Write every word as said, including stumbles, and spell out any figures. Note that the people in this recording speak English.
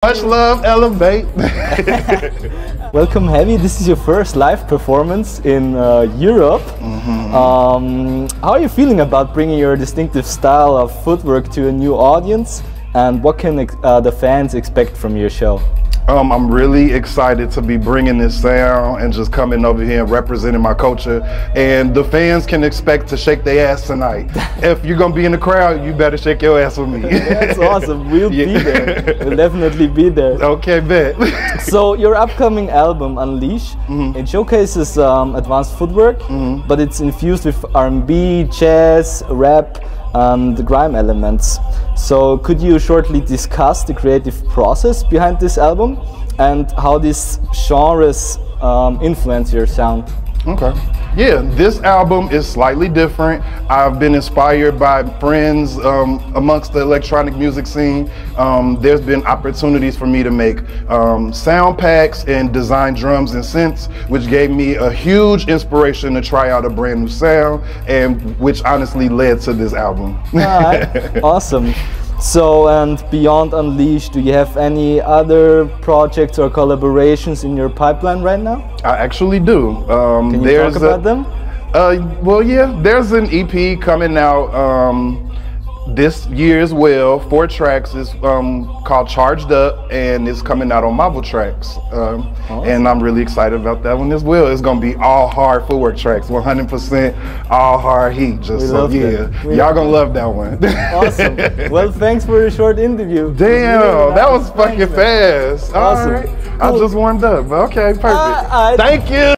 Much love, Elevate. Welcome, Heavee. This is your first live performance in uh, Europe. Mm-hmm. um, how are you feeling about bringing your distinctive style of footwork to a new audience? And what can uh, the fans expect from your show? Um, I'm really excited to be bringing this sound and just coming over here and representing my culture. And the fans can expect to shake their ass tonight. If you're gonna be in the crowd, you better shake your ass with me. That's awesome. We'll yeah. be there. We'll definitely be there. Okay, bet. So your upcoming album, Unleash, mm-hmm. it showcases um, advanced footwork, mm-hmm. but it's infused with R and B, jazz, rap, and grime elements. So could you shortly discuss the creative process behind this album and how these genres um, influence your sound? Okay. Yeah, this album is slightly different. I've been inspired by friends um, amongst the electronic music scene. Um, there's been opportunities for me to make um, sound packs and design drums and synths, which gave me a huge inspiration to try out a brand new sound, and which honestly led to this album. All right. Awesome. So, and beyond Unleashed, do you have any other projects or collaborations in your pipeline right now? I actually do. Um, Can you there's talk about a, them? Uh, well, yeah, there's an E P coming out um, this year as well. Four tracks. It's um, called Charged Up, and it's coming out on Marvel Tracks. Um, awesome. And I'm really excited about that one as well. It's gonna be all hard footwork tracks, one hundred percent all hard heat. Just so yeah, y'all gonna love that one. Awesome. Well, thanks for a short interview. Damn, really that nice. was fucking thanks, fast. Awesome. All right. Cool. I just warmed up. Okay, perfect. Uh, I Thank you.